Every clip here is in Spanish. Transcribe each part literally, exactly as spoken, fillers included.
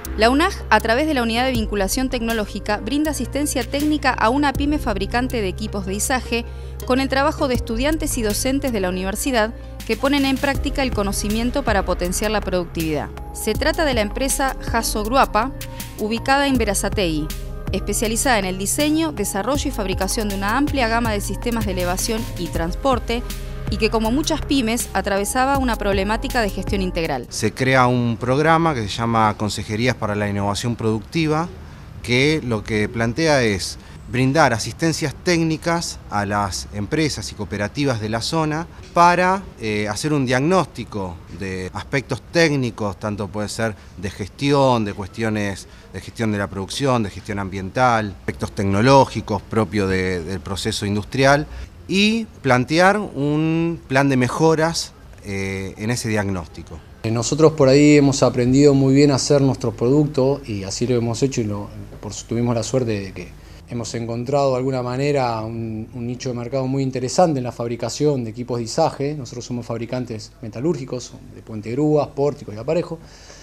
La U N A G, a través de la Unidad de Vinculación Tecnológica, brinda asistencia técnica a una pyme fabricante de equipos de izaje con el trabajo de estudiantes y docentes de la universidad que ponen en práctica el conocimiento para potenciar la productividad. Se trata de la empresa Jasso Gruapa, ubicada en Berazategui, especializada en el diseño, desarrollo y fabricación de una amplia gama de sistemas de elevación y transporte, y que, como muchas pymes, atravesaba una problemática de gestión integral. Se crea un programa que se llama Consejerías para la Innovación Productiva, que lo que plantea es brindar asistencias técnicas a las empresas y cooperativas de la zona para eh, hacer un diagnóstico de aspectos técnicos, tanto puede ser de gestión, de cuestiones de gestión de la producción, de gestión ambiental, aspectos tecnológicos propios de, del proceso industrial, y plantear un plan de mejoras eh, en ese diagnóstico. Nosotros por ahí hemos aprendido muy bien a hacer nuestro producto y así lo hemos hecho y lo, por, tuvimos la suerte de que hemos encontrado de alguna manera un, un nicho de mercado muy interesante en la fabricación de equipos de izaje. Nosotros somos fabricantes metalúrgicos, de puente grúas, pórticos y aparejos,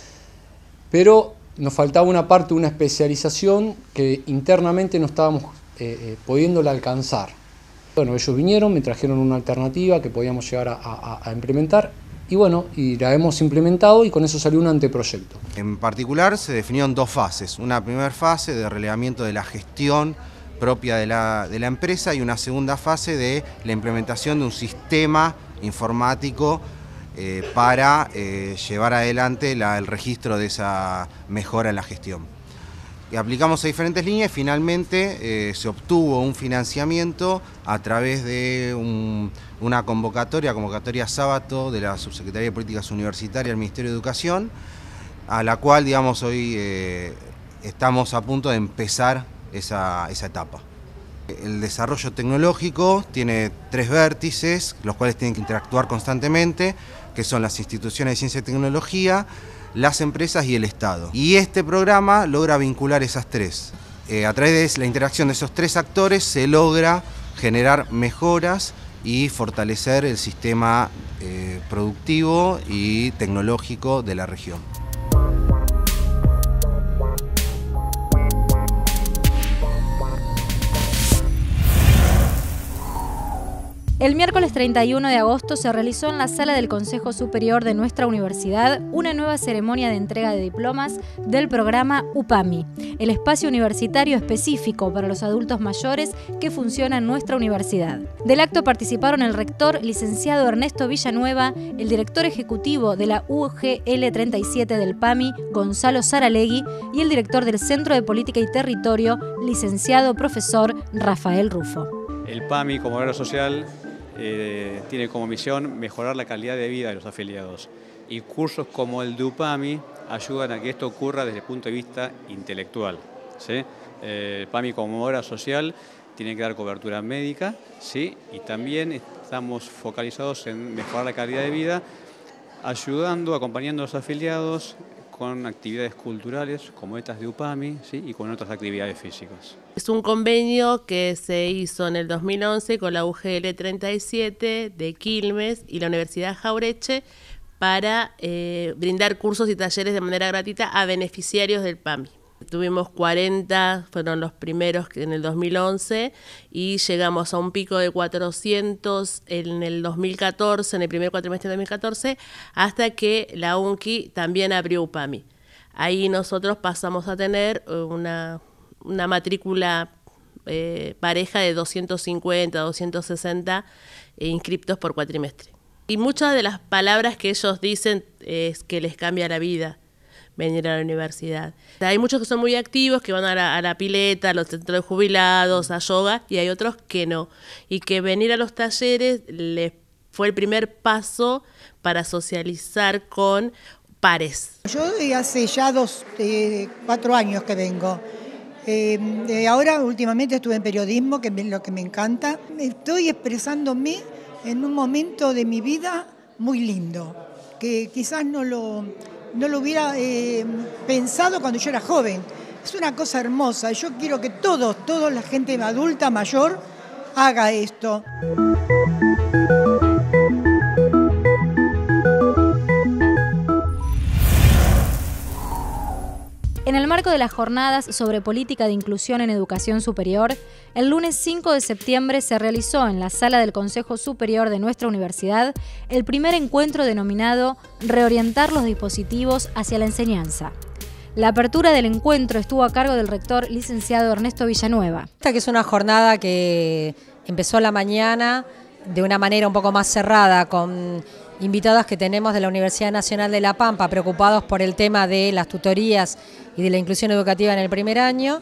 pero nos faltaba una parte, una especialización que internamente no estábamos eh, eh, pudiéndola alcanzar. Bueno, ellos vinieron, me trajeron una alternativa que podíamos llegar a, a, a implementar y bueno, y la hemos implementado y con eso salió un anteproyecto. En particular se definieron dos fases, una primera fase de relevamiento de la gestión propia de la, de la empresa y una segunda fase de la implementación de un sistema informático eh, para eh, llevar adelante la, el registro de esa mejora en la gestión. Y aplicamos a diferentes líneas y finalmente eh, se obtuvo un financiamiento a través de un, una convocatoria, convocatoria Sábato de la Subsecretaría de Políticas Universitarias del Ministerio de Educación, a la cual, digamos, hoy eh, estamos a punto de empezar esa, esa etapa. El desarrollo tecnológico tiene tres vértices, los cuales tienen que interactuar constantemente, que son las instituciones de ciencia y tecnología, las empresas y el Estado. Y este programa logra vincular esas tres. Eh, a través de la interacción de esos tres actores se logra generar mejoras y fortalecer el sistema eh, productivo y tecnológico de la región. El miércoles treinta y uno de agosto se realizó en la sala del Consejo Superior de nuestra universidad una nueva ceremonia de entrega de diplomas del programa UPAMI, el espacio universitario específico para los adultos mayores que funciona en nuestra universidad. Del acto participaron el rector, licenciado Ernesto Villanueva, el director ejecutivo de la U G L treinta y siete del PAMI, Gonzalo Saralegui, y el director del Centro de Política y Territorio, licenciado profesor Rafael Rufo. El PAMI, como obra social, eh, tiene como misión mejorar la calidad de vida de los afiliados. Y cursos como el de UPAMI ayudan a que esto ocurra desde el punto de vista intelectual, ¿sí? Eh, el PAMI, como obra social, tiene que dar cobertura médica, ¿sí? Y también estamos focalizados en mejorar la calidad de vida, ayudando, acompañando a los afiliados con actividades culturales como estas de UPAMI, ¿sí? Y con otras actividades físicas. Es un convenio que se hizo en el dos mil once con la U G L treinta y siete de Quilmes y la Universidad Jauretche para eh, brindar cursos y talleres de manera gratuita a beneficiarios del PAMI. Tuvimos cuarenta, fueron los primeros en el dos mil once y llegamos a un pico de cuatrocientos en el dos mil catorce, en el primer cuatrimestre de dos mil catorce, hasta que la U N C I también abrió UPAMI. Ahí nosotros pasamos a tener una, una matrícula eh, pareja de doscientos cincuenta, doscientos sesenta eh, inscriptos por cuatrimestre. Y muchas de las palabras que ellos dicen es que les cambia la vida venir a la universidad. Hay muchos que son muy activos, que van a la, a la pileta, a los centros de jubilados, a yoga, y hay otros que no. Y que venir a los talleres les fue el primer paso para socializar con pares. Yo hace ya dos, eh, cuatro años que vengo. Eh, eh, ahora últimamente estuve en periodismo, que es lo que me encanta. Estoy expresándome en un momento de mi vida muy lindo, que quizás no lo... no lo hubiera eh, pensado cuando yo era joven. Es una cosa hermosa. Yo quiero que todos, toda la gente adulta, mayor, haga esto. En el marco de las jornadas sobre política de inclusión en educación superior, el lunes cinco de septiembre se realizó en la sala del Consejo Superior de nuestra universidad el primer encuentro denominado Reorientar los dispositivos hacia la enseñanza. La apertura del encuentro estuvo a cargo del rector licenciado Ernesto Villanueva. Esta que es una jornada que empezó a la mañana de una manera un poco más cerrada, con invitados que tenemos de la Universidad Nacional de La Pampa, preocupados por el tema de las tutorías y de la inclusión educativa en el primer año,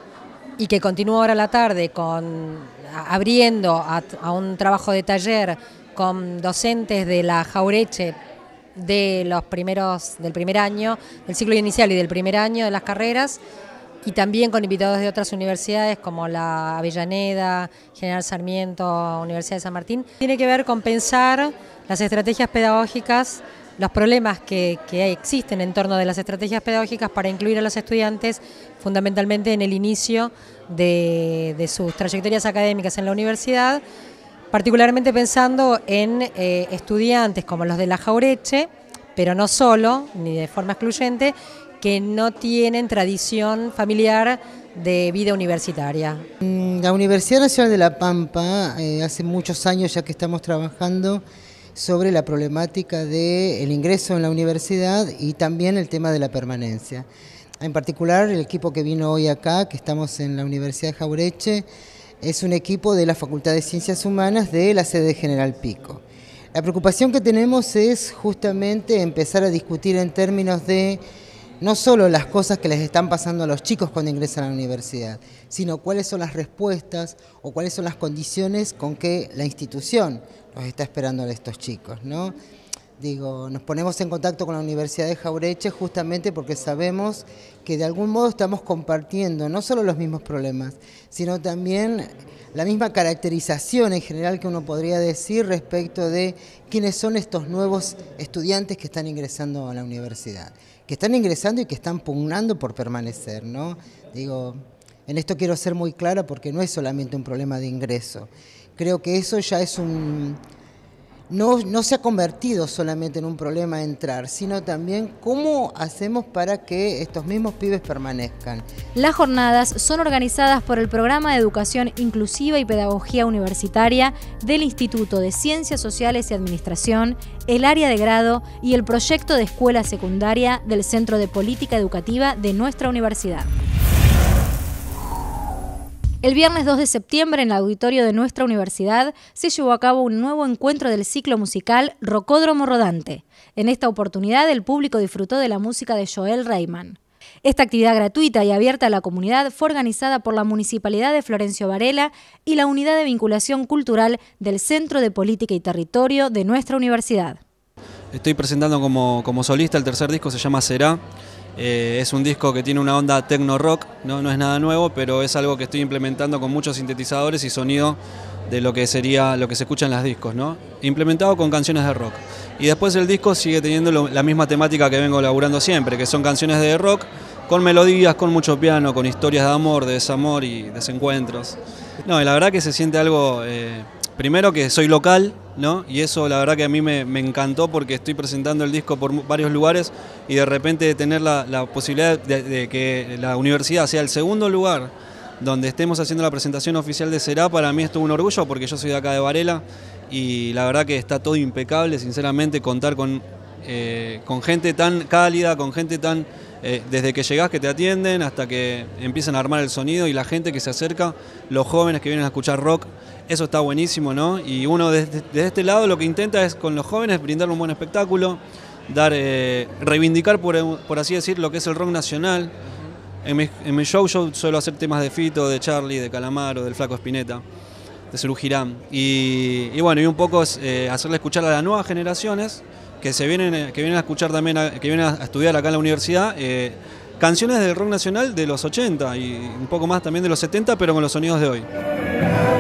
y que continúa ahora a la tarde con, abriendo a, a un trabajo de taller con docentes de la Jauretche de los primeros, del primer año, del ciclo inicial y del primer año de las carreras, y también con invitados de otras universidades como la Avellaneda, General Sarmiento, Universidad de San Martín. Tiene que ver con pensar las estrategias pedagógicas, los problemas que, que existen en torno de las estrategias pedagógicas para incluir a los estudiantes fundamentalmente en el inicio de, de sus trayectorias académicas en la universidad, particularmente pensando en eh, estudiantes como los de la Jauretche, pero no solo, ni de forma excluyente, que no tienen tradición familiar de vida universitaria. La Universidad Nacional de La Pampa, eh, hace muchos años ya que estamos trabajando sobre la problemática del ingreso en la universidad y también el tema de la permanencia. En particular, el equipo que vino hoy acá, que estamos en la Universidad de Jauretche, es un equipo de la Facultad de Ciencias Humanas de la sede de General Pico. La preocupación que tenemos es justamente empezar a discutir en términos de no solo las cosas que les están pasando a los chicos cuando ingresan a la universidad, sino cuáles son las respuestas o cuáles son las condiciones con que la institución los está esperando a estos chicos, ¿no? Digo, nos ponemos en contacto con la Universidad de Jauretche justamente porque sabemos que de algún modo estamos compartiendo no solo los mismos problemas, sino también la misma caracterización en general que uno podría decir respecto de quiénes son estos nuevos estudiantes que están ingresando a la universidad, que están ingresando y que están pugnando por permanecer, ¿no? Digo, en esto quiero ser muy clara porque no es solamente un problema de ingreso. Creo que eso ya es un... No, no se ha convertido solamente en un problema entrar, sino también cómo hacemos para que estos mismos pibes permanezcan. Las jornadas son organizadas por el Programa de Educación Inclusiva y Pedagogía Universitaria del Instituto de Ciencias Sociales y Administración, el área de grado y el proyecto de escuela secundaria del Centro de Política Educativa de nuestra universidad. El viernes dos de septiembre, en el auditorio de nuestra universidad, se llevó a cabo un nuevo encuentro del ciclo musical Rocódromo Rodante. En esta oportunidad, el público disfrutó de la música de Joel Reimann. Esta actividad gratuita y abierta a la comunidad fue organizada por la Municipalidad de Florencio Varela y la Unidad de Vinculación Cultural del Centro de Política y Territorio de nuestra universidad. Estoy presentando como, como solista, el tercer disco se llama Será. Eh, es un disco que tiene una onda techno rock, ¿no? No es nada nuevo, pero es algo que estoy implementando con muchos sintetizadores y sonido de lo que sería lo que se escucha en los discos, ¿no? Implementado con canciones de rock. Y después el disco sigue teniendo lo, la misma temática que vengo laburando siempre, que son canciones de rock con melodías, con mucho piano, con historias de amor, de desamor y desencuentros. No, y la verdad que se siente algo... Eh, Primero que soy local, ¿no? Y eso la verdad que a mí me, me encantó porque estoy presentando el disco por varios lugares y de repente tener la, la posibilidad de, de que la universidad sea el segundo lugar donde estemos haciendo la presentación oficial de Será, para mí es todo un orgullo porque yo soy de acá de Varela y la verdad que está todo impecable, sinceramente, contar con, eh, con gente tan cálida, con gente tan... Eh, desde que llegás que te atienden hasta que empiezan a armar el sonido y la gente que se acerca, los jóvenes que vienen a escuchar rock, eso está buenísimo, ¿no? Y uno desde, desde este lado lo que intenta es con los jóvenes brindar un buen espectáculo, dar, eh, reivindicar por, por así decir lo que es el rock nacional. En mi, en mi show yo suelo hacer temas de Fito, de Charlie, de Calamaro, del Flaco Spinetta, de Serú Girán y, y bueno, y un poco es eh, hacerle escuchar a las nuevas generaciones que se vienen, que vienen a escuchar también, a, que vienen a estudiar acá en la universidad, eh, canciones del rock nacional de los ochenta y un poco más también de los setenta, pero con los sonidos de hoy.